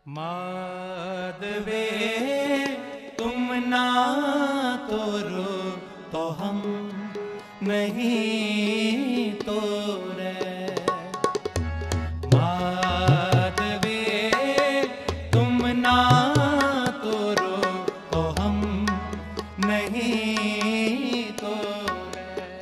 माधवे तुम ना तोरो तो हम नहीं तोरे। माधवे तुम ना तोरो तो हम नहीं तोरे।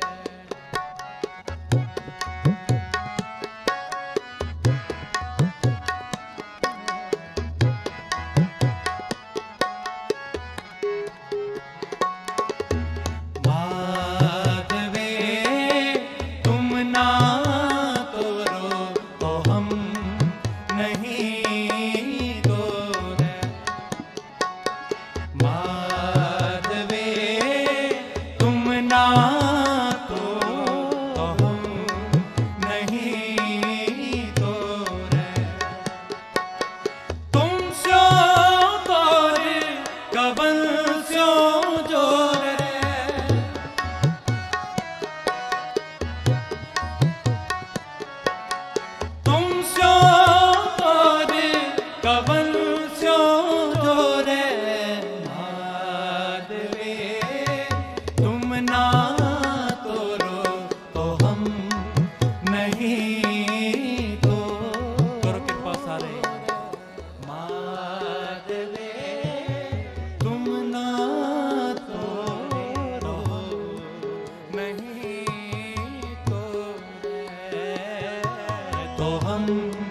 तो हम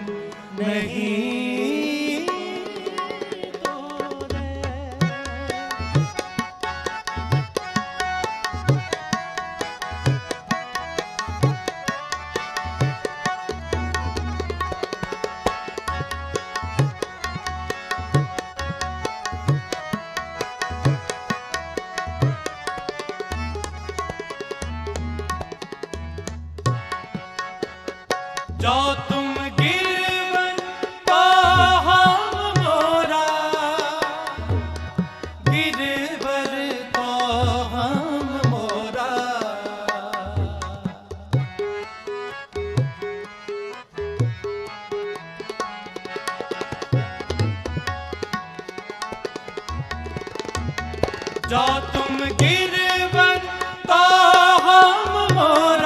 नहीं तोरे। जो तुम गिरवन तो हम मोरा, गिरवर तो हम मोरा। जो तुम गिरवन तो हम मोरा,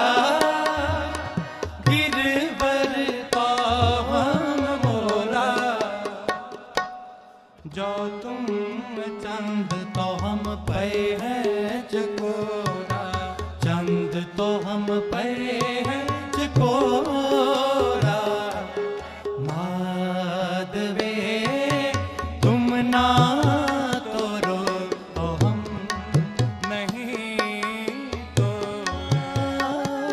जो तुम चंद तो हम पे है चकोरा, चंद तो हम पे है चकोरा। माधवे तुम ना तोरो तो हम नहीं तोरे।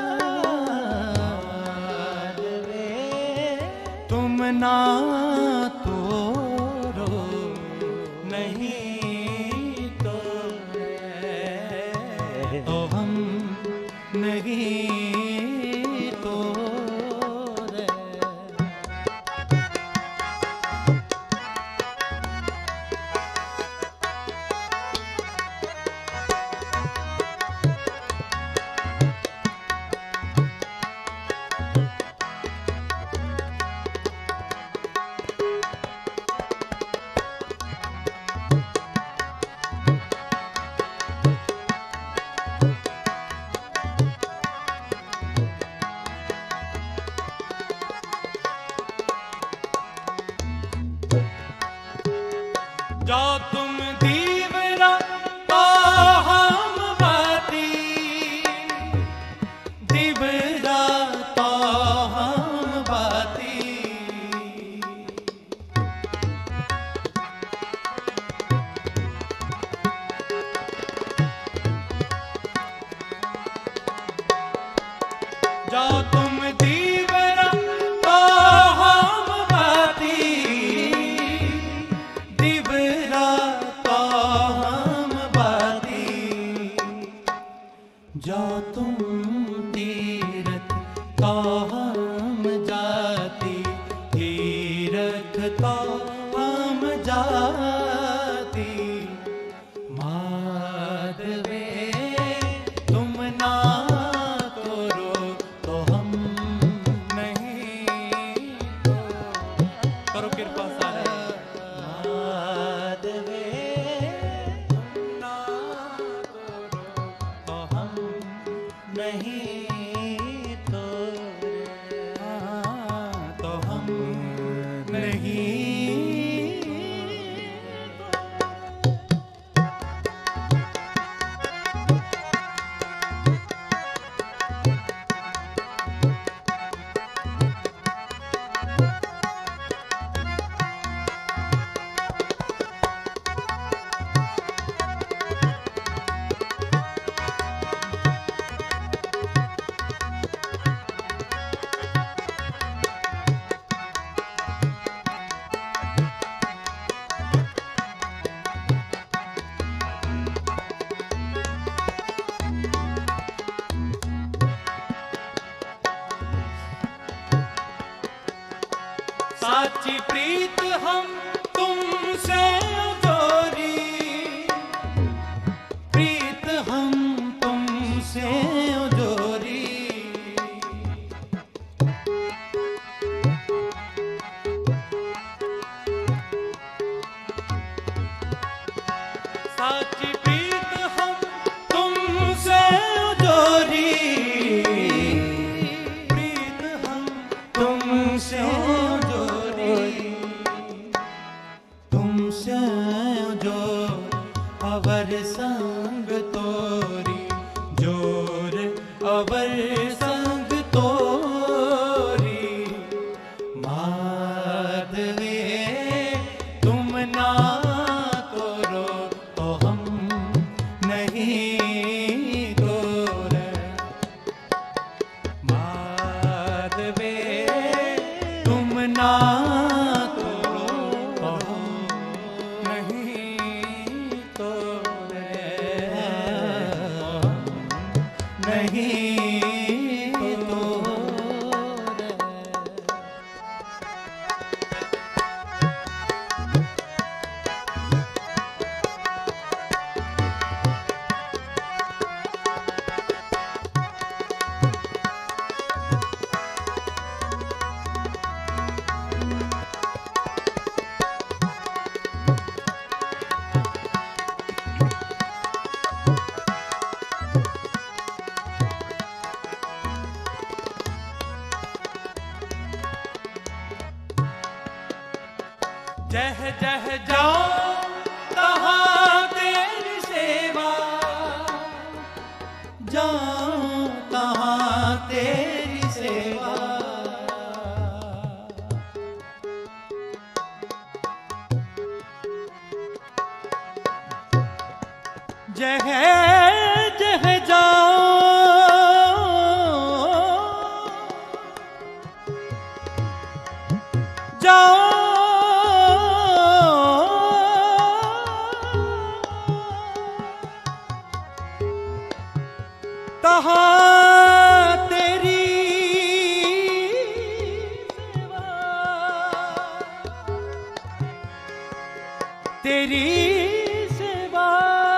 माधवे तुम ना नहीं तोरे तो हम नहीं तोरे। जो तुम दीवरा तो हम बाती, दीवरा तो हम बाती। जो तुम दीवरा तो हम बाती, जो तुम तीरथ तो हम जाती, तीरथ तो हम जाती। माधवे तुम ना तोरो तो हम नहीं तोरे। करो कृपा। साची प्रीत हम तुमसे जोरी, प्रीत हम तुमसे जोरी। साची प्रीत हम तुमसे जोरी, प्रीत हम तुमसे तुमसे जो अवर संग तोरी, जोर अवर संग तोरी। माधवे तुम ना तोरो तो हम नहीं तोरे। माधवे तुम ना जह जह जाओ तहाँ तेरी सेवा, जाओ तहाँ तेरी सेवा। जह जह जाओ जाओ तहाँ तेरी सेवा, तेरी सेवा।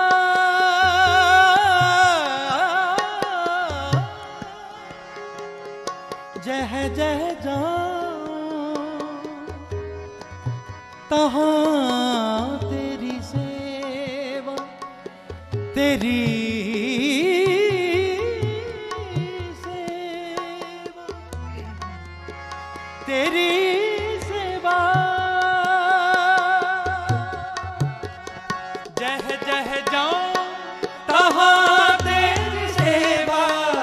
जह जह जाओ तहाँ तेरी सेवा, तेरी तेरी सेवा। जह जह जाऊं तहाँ तेरी सेवा,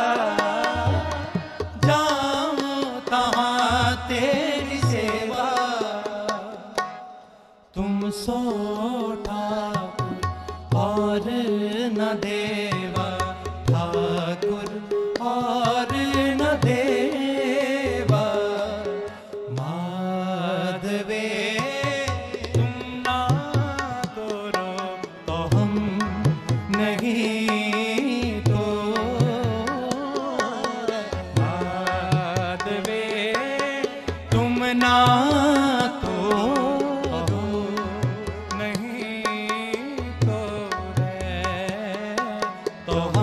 जाऊं तहाँ तेरी सेवा। तुम सो ठाकुर और न देवा, ठाकुर और न देवा। माधवे तुम ना तोरो तो हम नहीं तोरे। माधवे तुम ना तोरो नहीं तोरे तो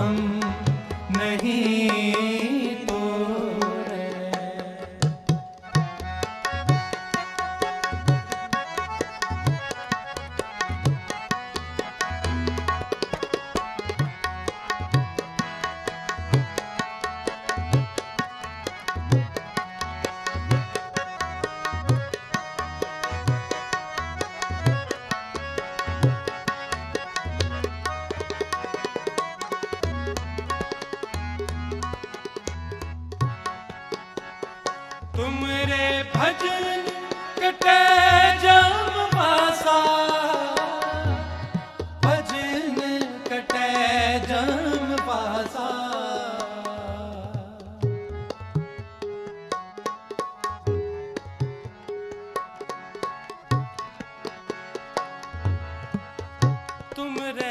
तुम रे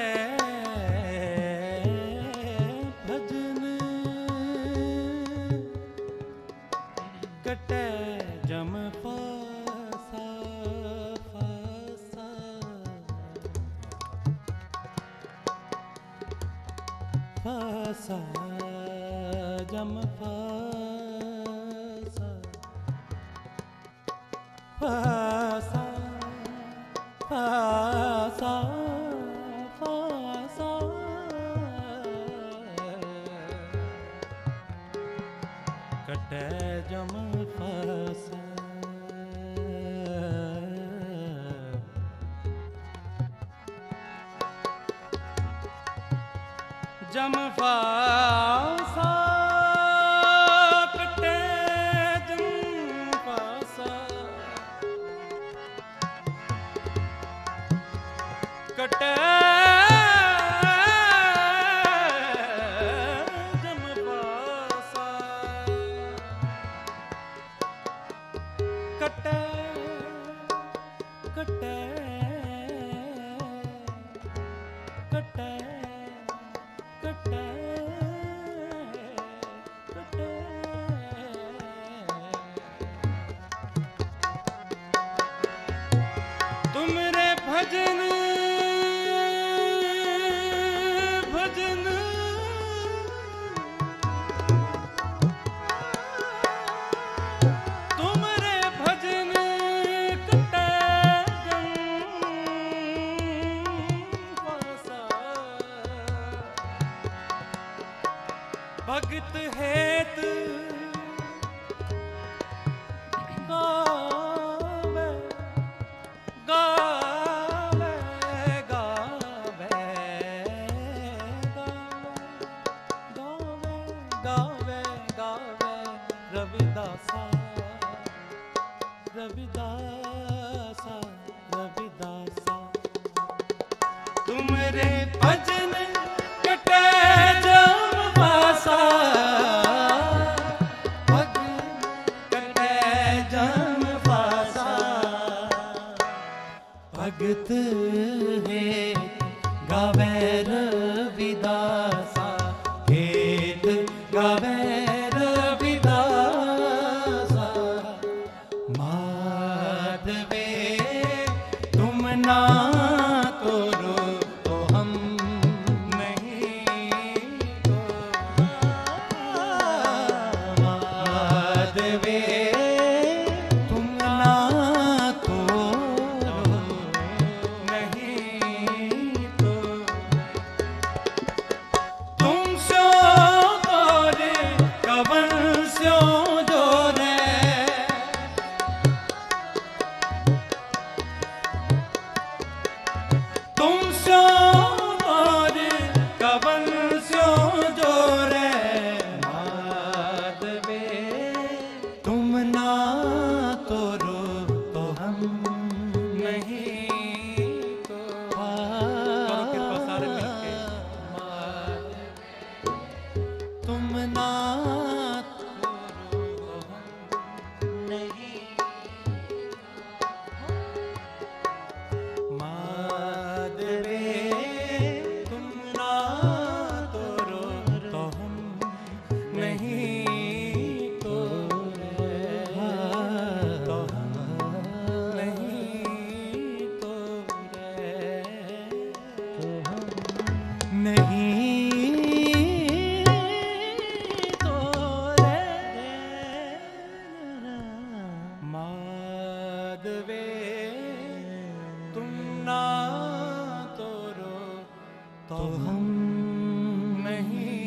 भजन कटे जम फासा फासा फासा जम फासा फासा फासा फासा कटे जम फासा जम फासा कटे जम फासा कटे जम फासा कटे कटे कटे कटे कटे तुमरे भजन भजन तुमरे भजन कटे जम फासा भगत हेत गावे गावे गावे गावे गावे गावे रविदासा रविदासा रविदासा तुमरे भजन कटे जम फासा भगत है गावे रविदासा हेत गावे रविदासा माधवे तुम ना तोरो तो हम नहीं तो माधवे तुम ना तो हम नहीं